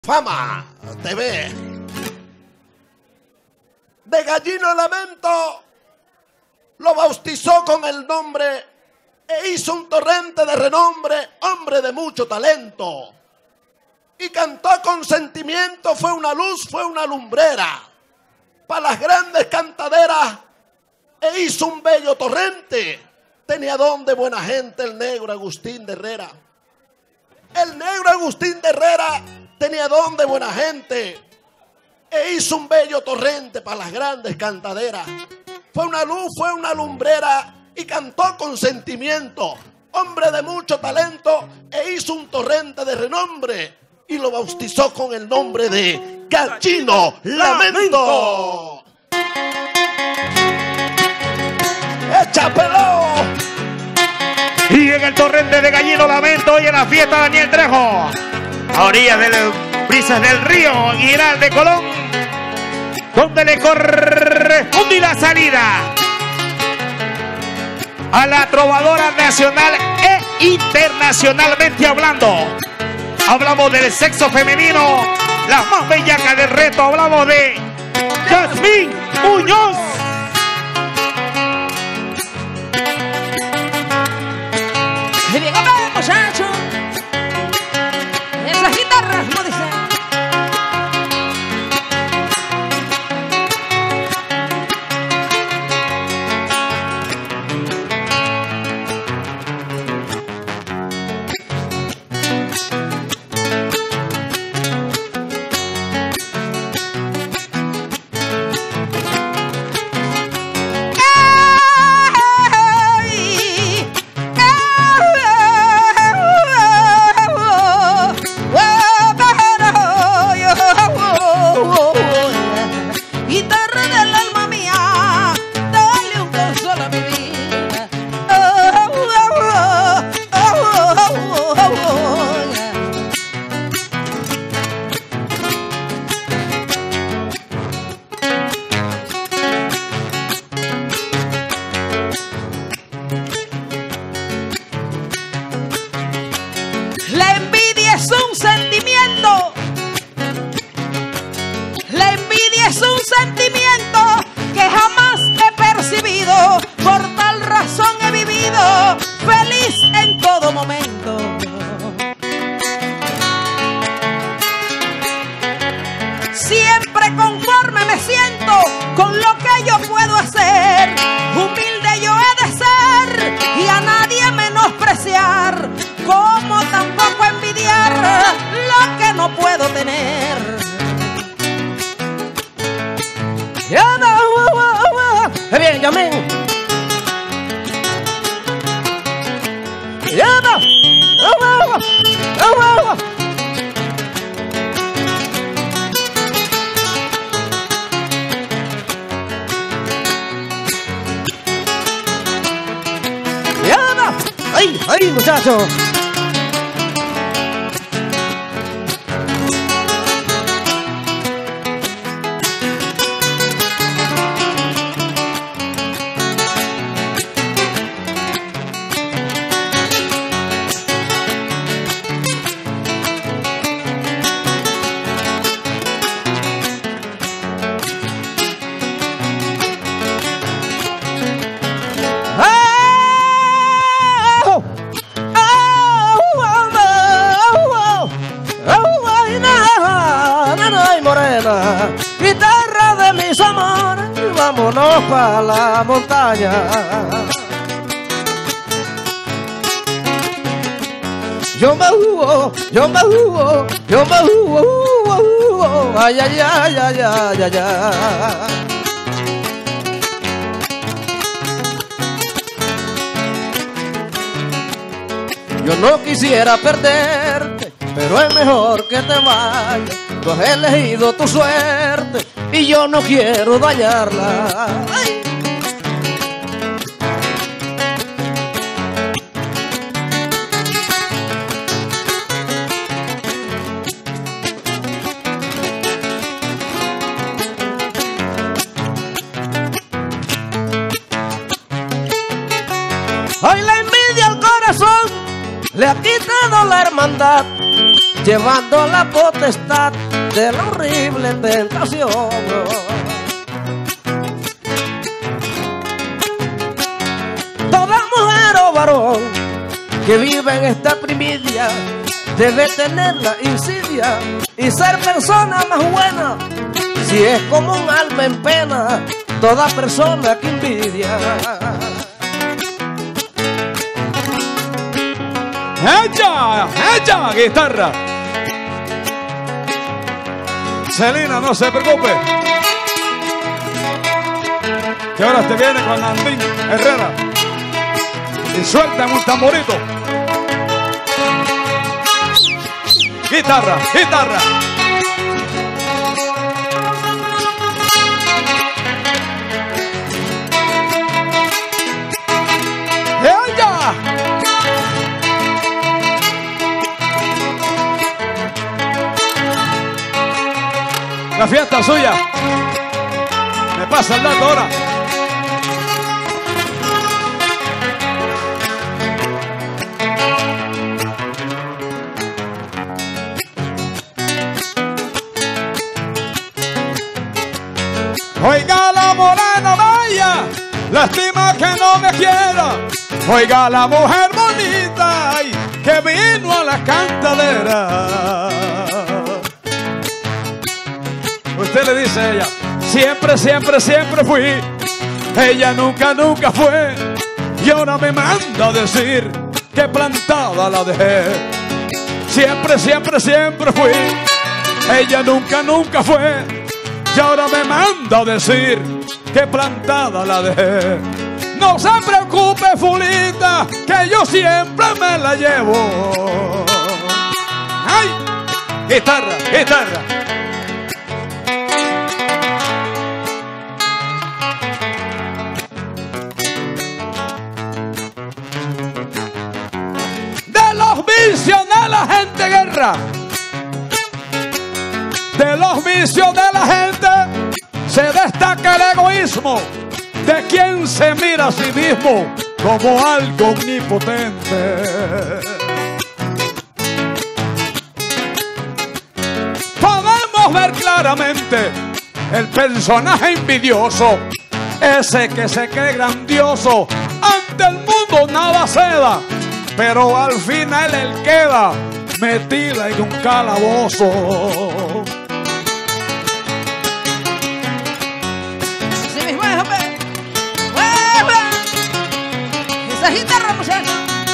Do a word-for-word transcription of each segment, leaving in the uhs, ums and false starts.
Fama T V. De Gallino Lamento lo bautizó con el nombre e hizo un torrente de renombre, hombre de mucho talento. Y cantó con sentimiento, fue una luz, fue una lumbrera para las grandes cantaderas e hizo un bello torrente. Tenía don de buena gente el negro Agustín de Herrera. El negro Agustín de Herrera tenía don de buena gente e hizo un bello torrente para las grandes cantaderas. Fue una luz, fue una lumbrera y cantó con sentimiento, hombre de mucho talento, e hizo un torrente de renombre y lo bautizó con el nombre de Gallino Lamento. ¡Échapelo! Y en el torrente de Gallino Lamento y en la fiesta Daniel Trejo, a orillas de las brisas del río, en Giral de Colón, donde le corresponde la salida a la trovadora nacional e internacionalmente hablando. Hablamos del sexo femenino, las más bellacas del reto. Hablamos de Yasmín Muñoz. Y bien, a ver, muchachos, esas guitarras no dicen. La envidia es un sentimiento. La envidia es un sentimiento que jamás he percibido. Por tal razón he vivido feliz en todo momento. Siempre conforme me siento con lo que yo puedo hacer. Humilde yo he de ser y a nadie menospreciar, como tampoco envidiar lo que no puedo tener. Ya no, uh, uh, uh. Bien, Yamín. Ya no, uh, uh, uh, uh. Ya no. Ay, ay, muchachos. Morena, guitarra de mis amores, vámonos pa' la montaña. Yo me jugo, yo me jugo, yo me jugo, jugo, jugo, ay, ay, ay, ay, ay, ay, ay. Yo no quisiera perderte, pero es mejor que te vayas. Tú has elegido tu suerte y yo no quiero dañarla. ¡Ay! Ay, la envidia al corazón le ha quitado la hermandad. llevando la potestad de la horrible tentación. Toda mujer o varón que vive en esta primicia debe tener la insidia y ser persona más buena. Si es como un alma en pena, toda persona que envidia. ¡Ella! ¡Ella! Guitarra. Celina, no se preocupe, que ahora te viene con Landín Herrera y suelta en un tamborito. Guitarra, guitarra. ¡Ella! La fiesta suya. Me pasa el dato ahora. Oiga la morena bella, lástima que no me quiera. Oiga la mujer bonita, ay, que vino a la cantadera. Usted le dice a ella, siempre, siempre, siempre fui. Ella nunca, nunca fue. Y ahora me manda a decir que plantada la dejé. Siempre, siempre, siempre fui. Ella nunca, nunca fue. Y ahora me manda a decir que plantada la dejé. No se preocupe, fulita, que yo siempre me la llevo. ¡Ay! Guitarra, guitarra. De los vicios de la gente, guerra. De los vicios de la gente se destaca el egoísmo de quien se mira a sí mismo como algo omnipotente. Podemos ver claramente el personaje envidioso, ese que se cree grandioso, ante el mundo nada se da, pero al final él queda metida en un calabozo. Esa guitarra, muchacho.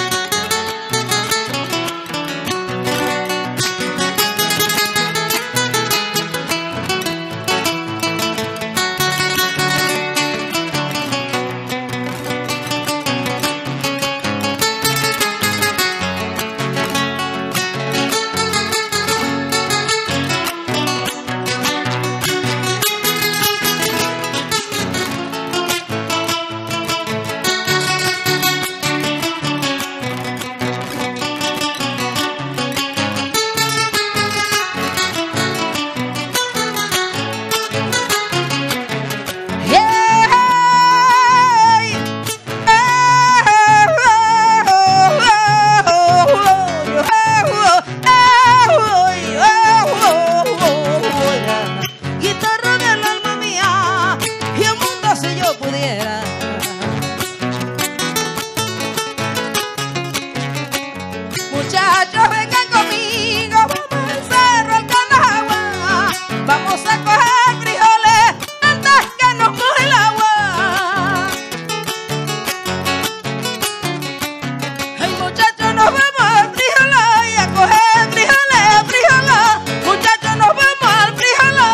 Muchachos, vengan conmigo, vamos al cerro, al Canagua. Vamos a coger frijoles antes que nos moje el agua. Ay, muchachos, nos vamos al frijolá y a coger frijoles, frijolá. Muchachos, nos vamos al frijolá.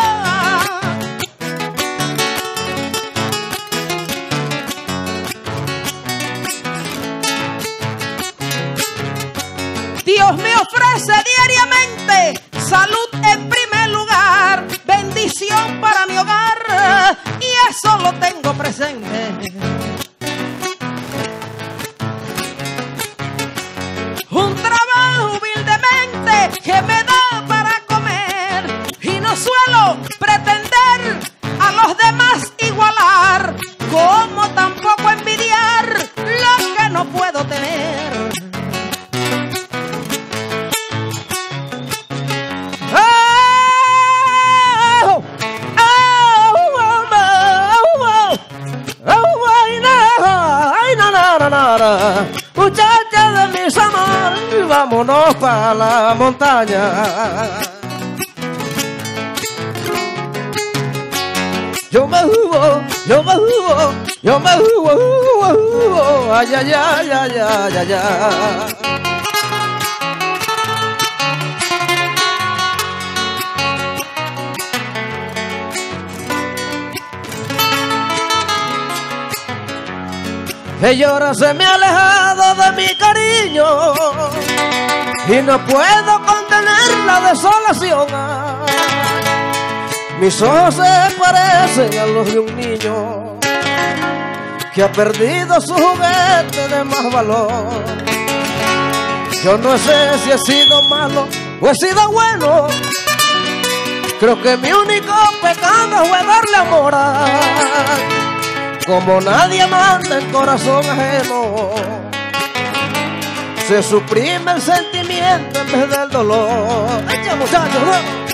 Dios me ofrece diariamente salud en primer lugar, bendición para mi hogar, y eso lo tengo presente. Un trabajo humildemente que me da para comer, y no suelo pretender a los demás igualar, como tampoco envidiar lo que no puedo tener. vámonos para la montaña. Yo me subo, yo me subo, yo me subo, subo, subo, ay, ay, ay, ay, ay, ay, ay. Ella ahora se me ha alejado de mi cariño y no puedo contener la desolación. Mis ojos se parecen a los de un niño que ha perdido su juguete de más valor. Yo no sé si he sido malo o he sido bueno. Creo que mi único pecado fue darle amor a... Como nadie manda en corazón ajeno, se suprime el sentimiento en vez del dolor. ¡Echa, muchachos! ¿No?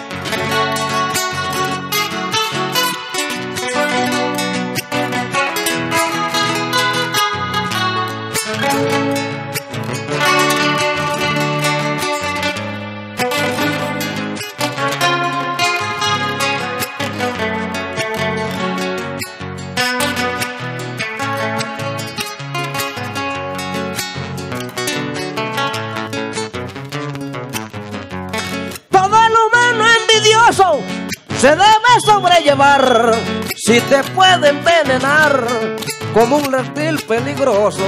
Se debe sobrellevar, si te puede envenenar como un reptil peligroso.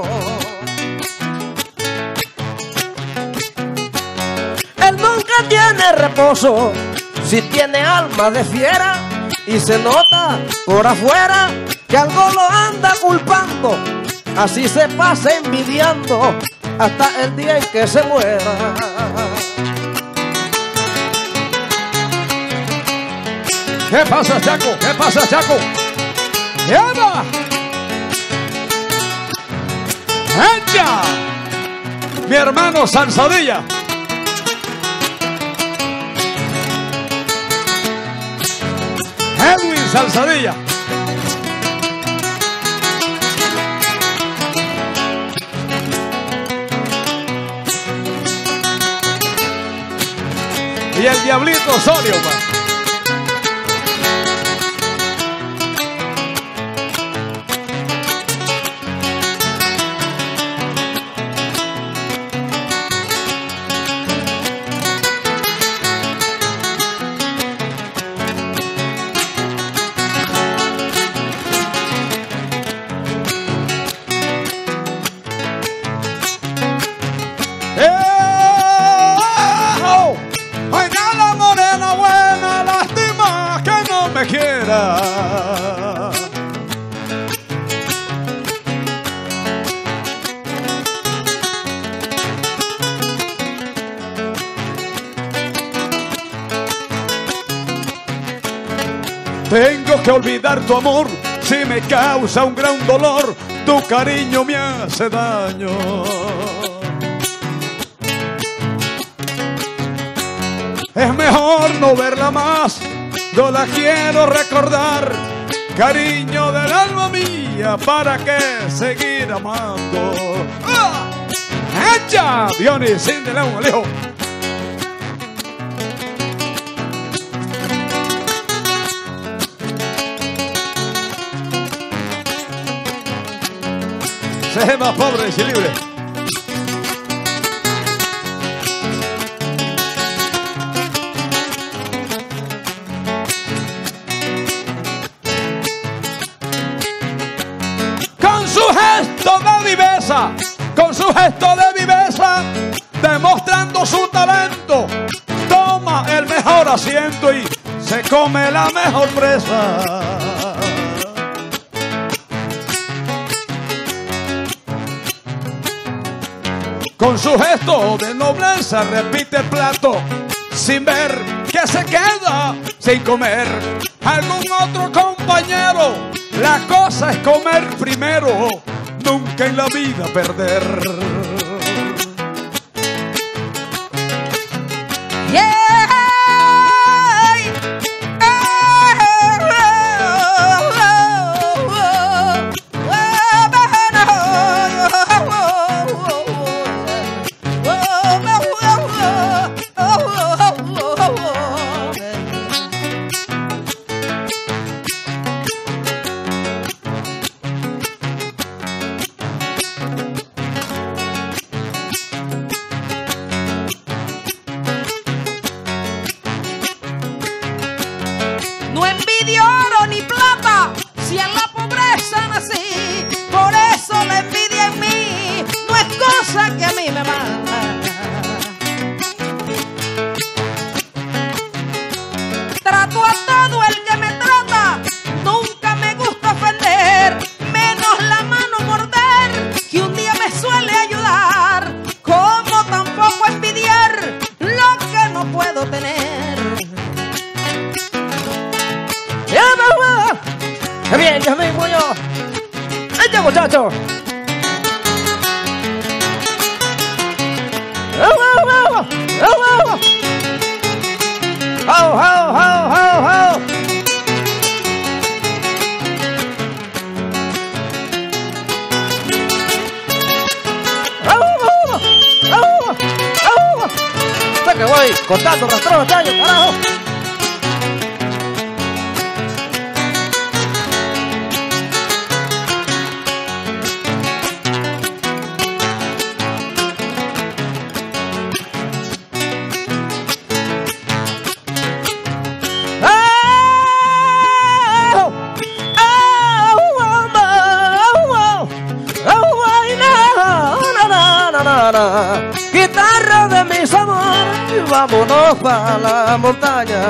Él nunca tiene reposo, si tiene alma de fiera y se nota por afuera que algo lo anda culpando. Así se pasa envidiando hasta el día en que se muera. ¿Qué pasa, Chaco? ¿Qué pasa, Chaco? ¡Eva! ¡Echa! Mi hermano Salsadilla. Edwin Salsadilla. Y el Diablito Osorio, man. Tengo que olvidar tu amor, si me causa un gran dolor, tu cariño me hace daño. Es mejor no verla más, yo la quiero recordar, cariño del alma mía, ¿para qué seguir amando? ¡Ah! ¡Echa! Dionisín de León, Alejo. Se más pobre y libre. Con su gesto de viveza, con su gesto de viveza, demostrando su talento, toma el mejor asiento y se come la mejor presa. Con su gesto de nobleza repite el plato, sin ver que se queda sin comer algún otro compañero. La cosa es comer primero, nunca en la vida perder. Yeah. Oh, No envidio oro ni plata, si en la pobreza nací. Por eso la envidia en mí no es cosa que a mí me manda. Trato a todo el que me trata, nunca me gusta ofender, menos la mano morder, que un día me suele ayudar. Como tampoco envidiar lo que no puedo tener. ¡Ya, mamá! ¡Qué bien, ya mismo yo! ¡Este muchacho! ¡Oh, oh, oh! ¡Oh, oh! ¡Oh, oh, oh, oh, oh! Sé que voy contando rastros de años, carajo. Guitarra de mis amores, vámonos para la montaña.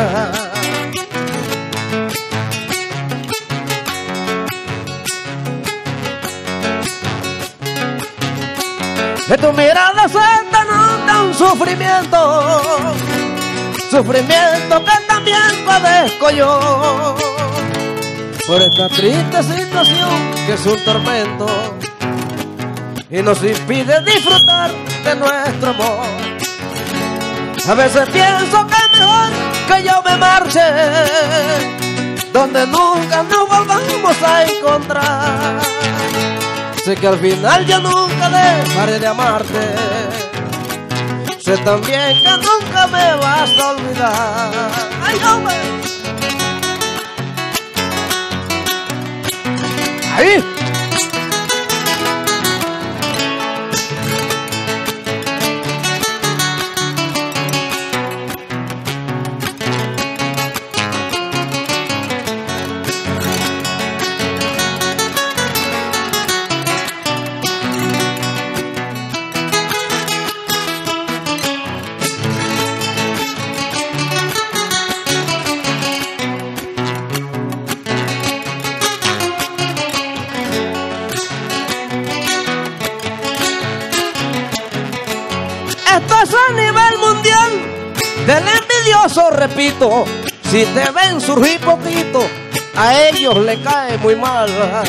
Que tu mirada suelta nota un sufrimiento, sufrimiento que también padezco yo, por esta triste situación que es un tormento y nos impide disfrutar de nuestro amor. A veces pienso que es mejor que yo me marche, donde nunca nos volvamos a encontrar. Sé que al final yo nunca dejaré de amarte, sé también que nunca me vas a olvidar. ¡Ay, hombre! ¡Ahí! Esto es a nivel mundial, del envidioso repito, si te ven surgir poquito, a ellos le cae muy mal.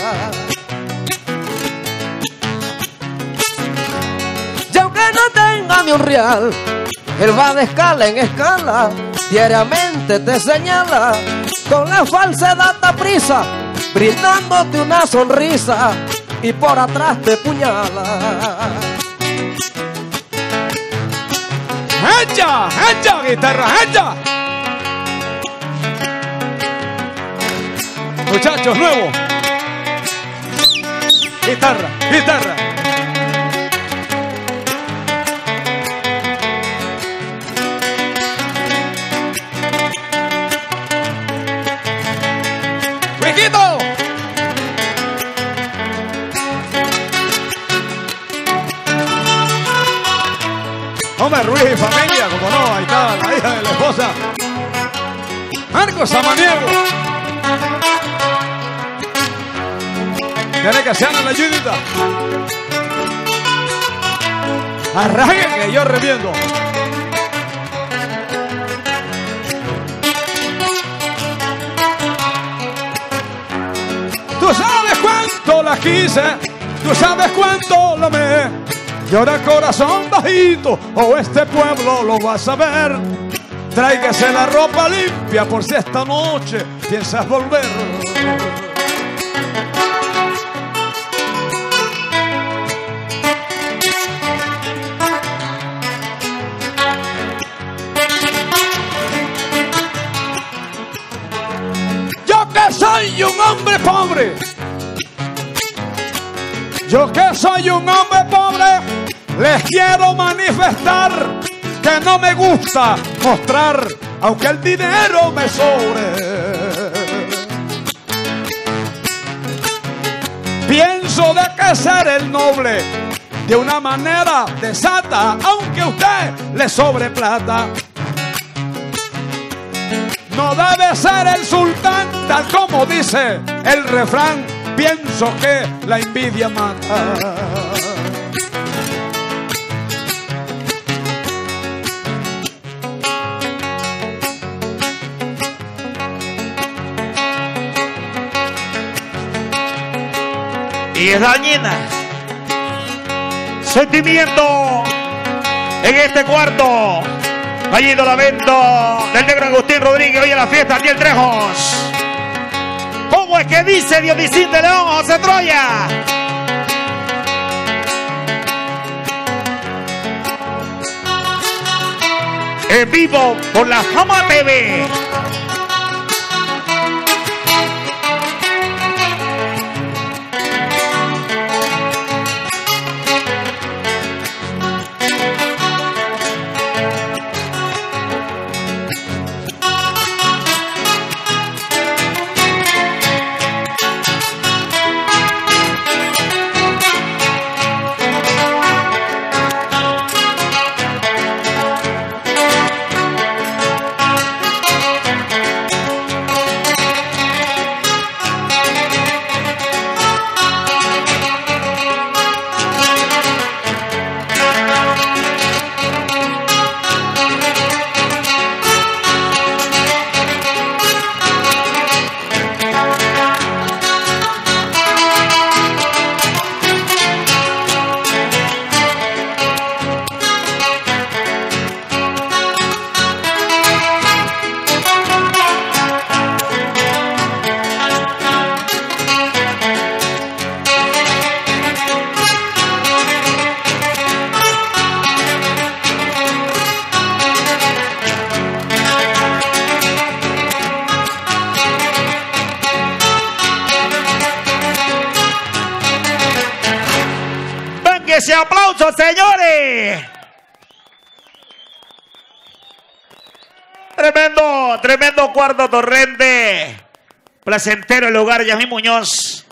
Y aunque no tenga ni un real, él va de escala en escala, diariamente te señala, con la falsedad da prisa, brindándote una sonrisa, y por atrás te puñala. ¡Echa! ¡Echa! ¡Guitarra! ¡Echa! Muchachos nuevos. Guitarra, guitarra. ¡Riquito! Hombre, Ruiz y familia, como no, ahí está la hija de la esposa. Marcos Samaniego. Tiene que ser la ayudita. Arranque que yo reviendo. Tú sabes cuánto la quise, tú sabes cuánto la amé. Llora corazón bajito, o este pueblo lo va a saber. Tráigase la ropa limpia por si esta noche piensas volver. Yo que soy un hombre pobre, yo que soy un hombre pobre, les quiero manifestar que no me gusta mostrar aunque el dinero me sobre. Pienso de que ser el noble de una manera desata, aunque a usted le sobre plata. No debe ser el sultán, tal como dice el refrán. Pienso que la envidia mata. Y es dañina. Sentimiento en este cuarto. Gallito Lamento del negro Agustín Rodríguez. Hoy en la fiesta Daniel Trejos. ¿Cómo es que dice Dionisín de León, José Troya? En vivo por la Fama T V. Ese aplauso, señores. Tremendo, tremendo cuarto torrente. Placentero el lugar, Yasmín Muñoz.